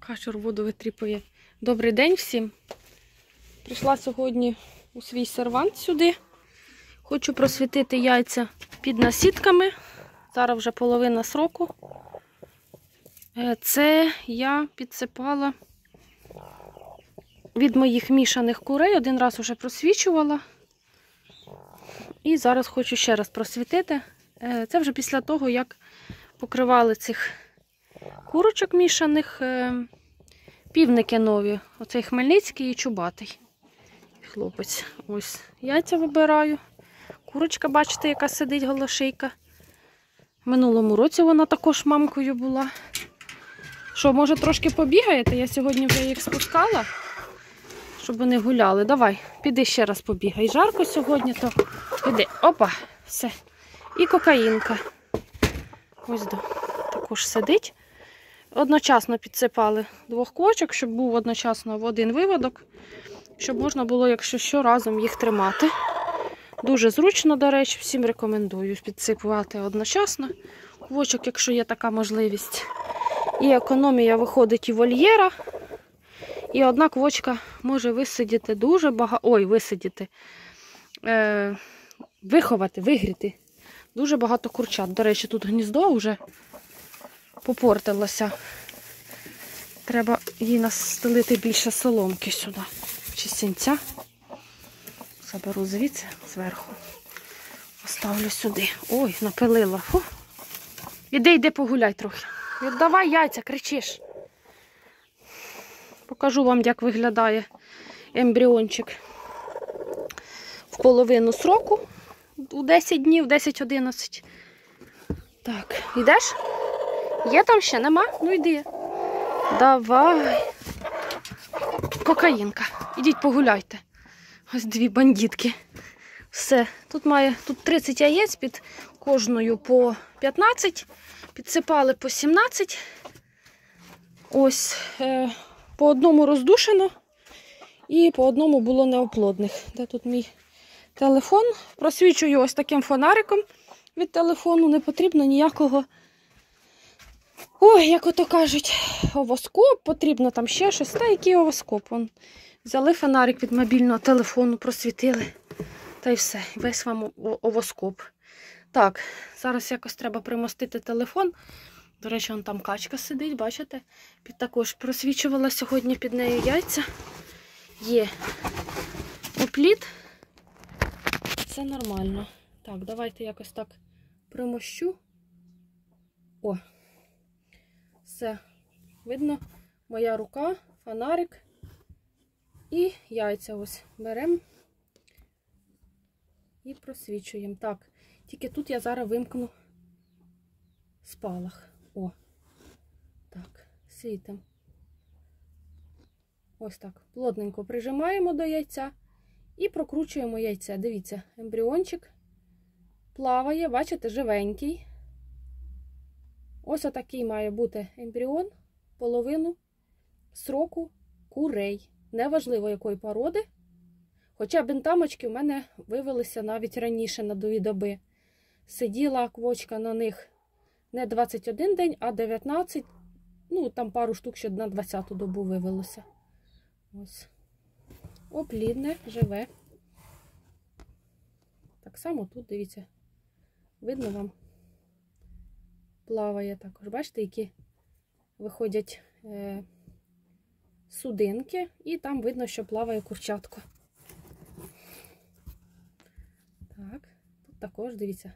Качур воду витріпує. Добрий день всім. Прийшла сьогодні у свій сервант сюди. Хочу просвітити яйця під насітками. Зараз вже половина сроку. Це я підсипала від моїх мішаних курей. Один раз вже просвічувала. І зараз хочу ще раз просвітити. Це вже після того, як покривали цих курочок мішаних. Півники нові. Оцей Хмельницький і Чубатий. Хлопець. Ось яйця вибираю. Курочка, бачите, яка сидить, голошийка. В минулому році вона також мамкою була. Що, може трошки побігаєте? Я сьогодні вже їх спускала, щоб вони гуляли. Давай, піди ще раз побігай. Жарко сьогодні, то піди. Опа, все. І кокаїнка. Ось також сидить. Одночасно підсипали двох квочок, щоб був одночасно в один виводок, щоб можна було, якщо що, разом їх тримати. Дуже зручно, до речі, всім рекомендую підсипувати одночасно. Квочок, якщо є така можливість. І економія виходить і вольєра. І одна квочка може висидіти дуже багато, виховати, вигріти дуже багато курчат. До речі, тут гніздо вже попортилося. Треба їй настелити більше соломки сюди. Чи сінця. Заберу звідси, зверху. Поставлю сюди. Ой, напилила. Фу. Іди погуляй трохи. Віддавай яйця, кричиш. Покажу вам, як виглядає ембріончик в половину сроку. У 10 днів, 10-11. Так, йдеш? Є там ще? Нема? Ну йди. Давай. Кокаїнка. Ідіть погуляйте. Ось дві бандитки. Все. Тут 30 яєць, під кожною по 15. Підсипали по 17. Ось. По одному роздушено. І по одному було неоплодних. Де тут мій телефон? Просвічую ось таким фонариком від телефону. Не потрібно ніякого, ой, як ото кажуть, овоскоп, потрібно там ще щось. Та який овоскоп? Взяли фонарик від мобільного телефону, просвітили. Та й все, весь вам овоскоп. Так, зараз якось треба примостити телефон. До речі, вон там качка сидить, бачите? Також просвічувала сьогодні під нею яйця. Є оплід. Це нормально. Так, давайте якось так примощу. О! Все, видно, моя рука, фонарик і яйця ось беремо і просвічуємо. Так, тільки тут я зараз вимкну спалах. О, так, світимо. Ось так, плотненько прижимаємо до яйця і прокручуємо яйця. Дивіться, ембріончик плаває, бачите, живенький. Ось отакий має бути ембріон, половину сроку курей. Неважливо, якої породи. Хоча бентамочки в мене вивелися навіть раніше, на 2 доби. Сиділа квочка на них не 21 день, а 19. Ну, там пару штук ще на 20-ту добу вивелося. Ось. Оплідне, живе. Так само тут, дивіться, видно вам? Плаває також. Бачите, які виходять судинки, і там видно, що плаває курчатко. Так, тут також, дивіться.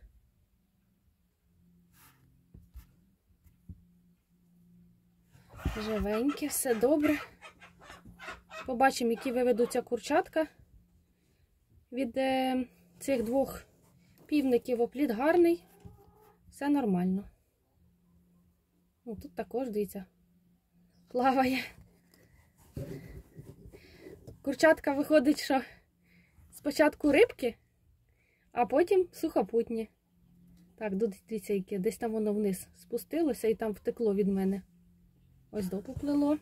Живеньке, все добре. Побачимо, які виведуться курчатка. Від цих двох півників оплід гарний. Все нормально. Ну, тут також, дивіться, плаває. Курчатка виходить, що спочатку рибки, а потім сухопутні. Так, дивіться, яке. Десь там воно вниз спустилося і там втекло від мене. Ось допоплило.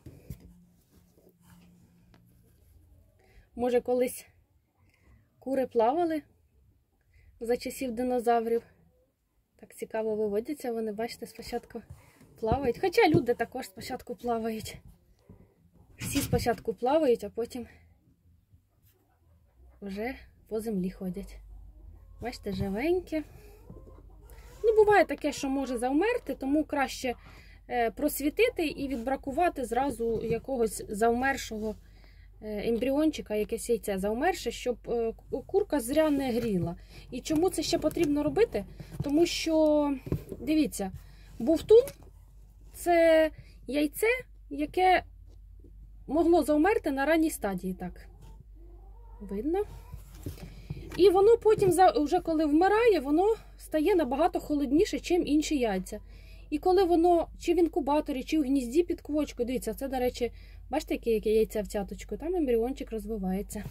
Може, колись кури плавали за часів динозаврів. Так цікаво виводяться вони, бачите, спочатку плавають. Хоча люди також спочатку плавають. Всі спочатку плавають, а потім вже по землі ходять. Бачите, живеньке. Ну, буває таке, що може завмерти, тому краще просвітити і відбракувати зразу якогось завмершого ембріончика, якесь яйце завмерше, щоб курка зря не гріла. І чому це ще потрібно робити? Тому що, дивіться, бовтун – це яйце, яке могло завмерти на ранній стадії. Так, видно? І воно потім, вже коли вмирає, воно стає набагато холодніше, ніж інші яйця. І коли воно чи в інкубаторі, чи в гнізді під квочкою, дивіться, це, до речі, бачите, яке яйце в цяточку, там ембріончик розвивається.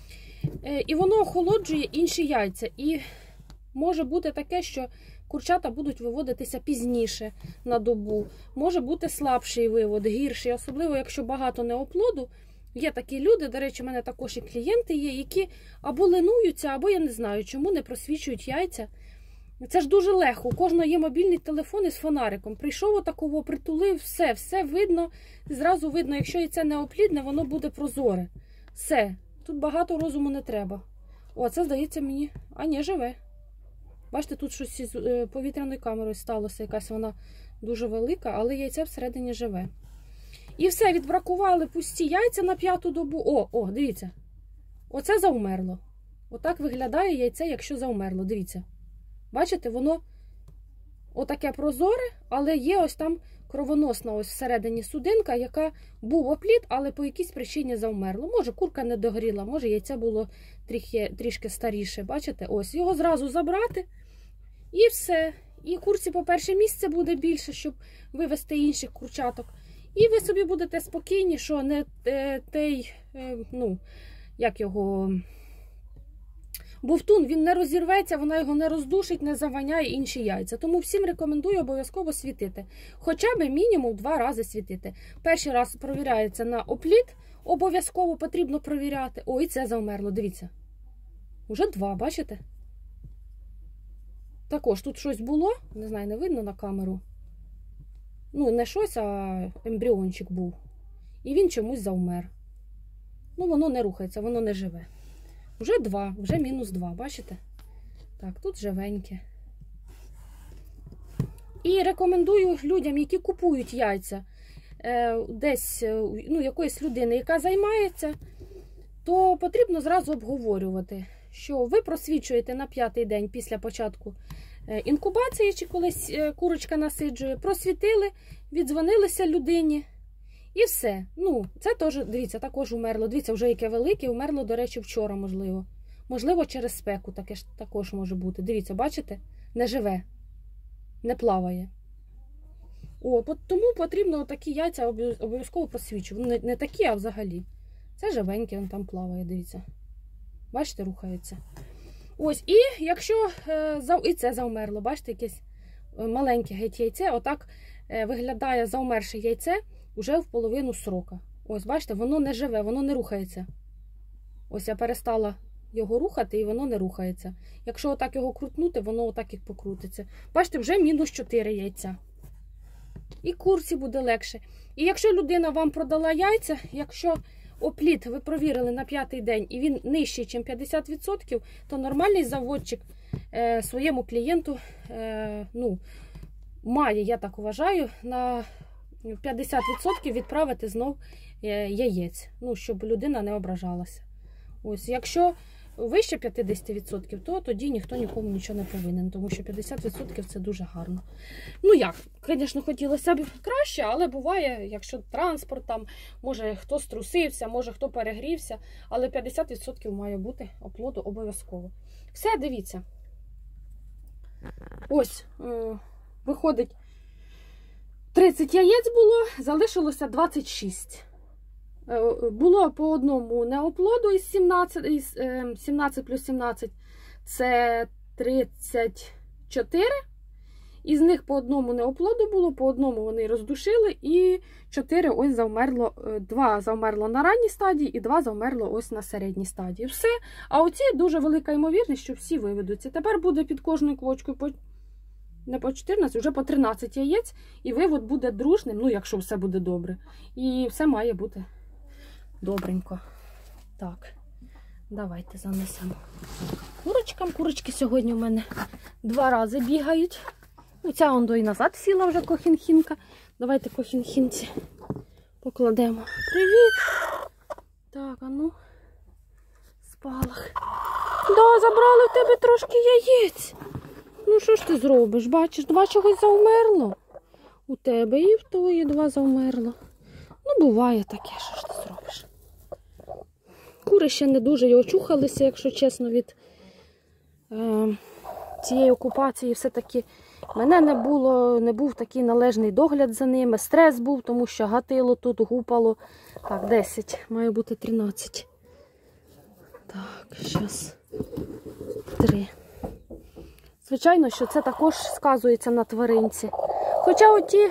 І воно охолоджує інші яйця. І може бути таке, що курчата будуть виводитися пізніше на добу. Може бути слабший вивод, гірший, особливо, якщо багато неоплоду. Є такі люди, до речі, у мене також і клієнти є, які або ленуються, або я не знаю, чому не просвічують яйця. Це ж дуже легко. У кожного є мобільний телефон із фонариком. Прийшов отакого, притулив, все видно. Зразу видно, якщо яйце неоплідне, воно буде прозоре. Все. Тут багато розуму не треба. О, це, здається, мені... А, ні, живе. Бачите, тут щось із повітряною камерою сталося. Якась вона дуже велика, але яйце всередині живе. І все, відбракували пусті яйця на 5-ту добу. О, дивіться. Оце завмерло. Отак виглядає яйце, якщо завмерло. Дивіться. Бачите, воно отаке прозоре, але є ось там кровоносна ось всередині судинка, яка був оплід, але по якійсь причині завмерло. Може, курка не догоріла, може, яйце було трішки старіше. Бачите? Ось, його зразу забрати і все. І курці по перше місце буде більше, щоб вивести інших курчаток. І ви собі будете спокійні, що не той, ну, як його... Бовтун, він не розірветься, вона його не роздушить, не заваняє інші яйця. Тому всім рекомендую обов'язково світити. Хоча б мінімум 2 рази світити. Перший раз провіряється на оплід, обов'язково потрібно провіряти. Ой, це завмерло, дивіться. Уже 2, бачите? Також тут щось було, не знаю, не видно на камеру. Ну, не щось, а ембріончик був. І він чомусь завмер. Ну, воно не рухається, воно не живе. Вже 2, вже мінус 2, бачите? Так, тут живеньке. І рекомендую людям, які купують яйця десь, ну, якоїсь людини, яка займається, то потрібно зразу обговорювати, що ви просвічуєте на 5-й день після початку інкубації, чи колись курочка насиджує, просвітили, віддзвонилися людині. І все. Ну, це теж, дивіться, також умерло. Дивіться, вже яке велике, умерло, до речі, вчора, можливо. Можливо, через спеку таке ж також може бути. Дивіться, бачите? Не живе, не плаває. Тому потрібно такі яйця обов'язково просвічувати. Не такі, а взагалі. Це живеньке, він там плаває, дивіться. Бачите, рухається. Ось, і якщо і це завмерло, бачите, якесь маленьке геть яйце, отак виглядає завмерше яйце, уже в половину срока. Ось, бачите, воно не живе, воно не рухається. Ось я перестала його рухати, і воно не рухається. Якщо отак його крутнути, воно отак і покрутиться. Бачите, вже мінус 4 яйця. І курці буде легше. І якщо людина вам продала яйця, якщо оплід ви провірили на 5-й день, і він нижчий, ніж 50%, то нормальний заводчик своєму клієнту, ну, має, я так вважаю, на 50% відправити знов яєць, ну, щоб людина не ображалася. Ось, якщо вище 50%, то тоді ніхто нікому нічого не повинен, тому що 50% це дуже гарно. Ну як, звісно, хотілося б краще, але буває, якщо транспорт, там, може хто струсився, може хто перегрівся, але 50% має бути оплоду обов'язково. Все, дивіться. Ось, виходить, 30 яєць було, залишилося 26. Було по одному неоплоду із 17 плюс 17, це 34. Із них по одному неоплоду було, по одному вони роздушили, і 4 ось завмерло, 2 завмерло на ранній стадії і 2 завмерло ось на середній стадії. Все. А оці дуже велика ймовірність, що всі виведуться. Тепер буде під кожною квочкою не по 14, вже по 13 яєць, і вивод буде дружним, ну, якщо все буде добре. І все має бути добренько. Так, давайте занесемо курочкам. Курочки сьогодні у мене 2 рази бігають. Ця ондо і назад сіла вже кохінхінка. Давайте кохінхінці покладемо. Привіт! Так, а ну, спалах. Да, забрали в тебе трошки яєць. Ну, що ж ти зробиш? Бачиш, 2 чогось завмерло. У тебе і в тої 2 завмерло. Ну, буває таке, що ж ти зробиш. Кури ще не дуже й очухалися, якщо чесно, від цієї окупації. Все-таки в мене не був такий належний догляд за ними. Стрес був, тому що гатило тут, гупало. Так, 10, має бути 13. Так, зараз 3. Звичайно, що це також сказується на тваринці. Хоча оті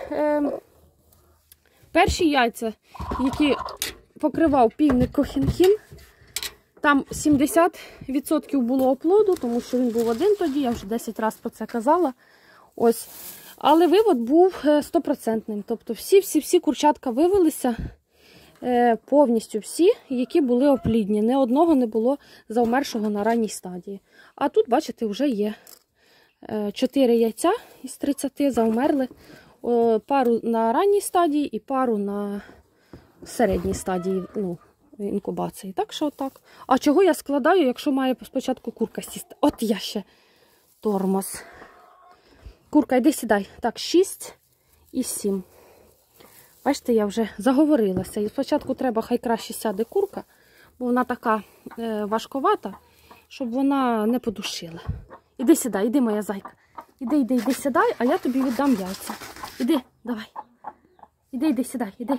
перші яйця, які покривав півник кохінхін, там 70% було оплоду, тому що він був один тоді, я вже 10 разів про це казала. Ось. Але вивод був 100%. Тобто всі курчатка вивелися, повністю всі, які були оплідні. Ні одного не було завмершого на ранній стадії. А тут, бачите, вже є 4 яйця із 30 завмерли. Пару на ранній стадії і пару на середній стадії інкубації. Так що так. А чого я складаю, якщо має спочатку курка сісти? От я ще тормоз. Курка, йди сідай. Так, 6 і 7. Бачите, я вже заговорилася. І спочатку треба, хай краще сяде курка, бо вона така важковата, щоб вона не подушила. Іди сідай, іди, моя зайка. Іди сідай, а я тобі віддам яйця. Іди, давай. Іди, сідай, іди.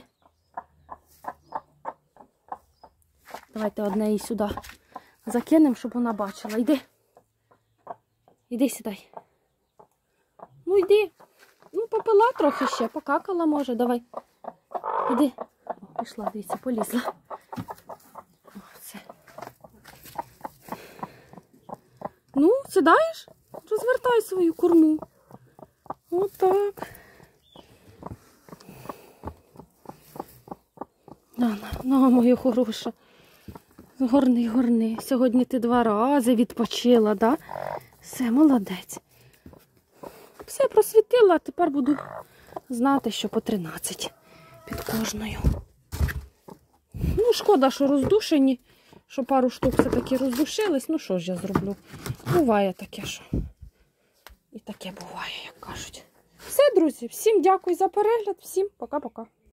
Давайте одне її сюди закинемо, щоб вона бачила. Іди, сідай. Ну, йди. Ну, попила трохи ще, покакала може, давай. Іди. О, пішла, дивіться, полізла. Оце. Ну, сідаєш? Розвертай свою корму. Отак. На, моя хороша. Горни. Сьогодні ти 2 рази відпочила, да? Все, молодець. Все просвітила, а тепер буду знати, що по 13 під кожною. Ну, шкода, що роздушені, що пару штук все-таки роздушились. Ну, що ж я зроблю? Буває таке, що і таке буває, як кажуть. Все, друзі, всім дякую за перегляд, всім пока-пока.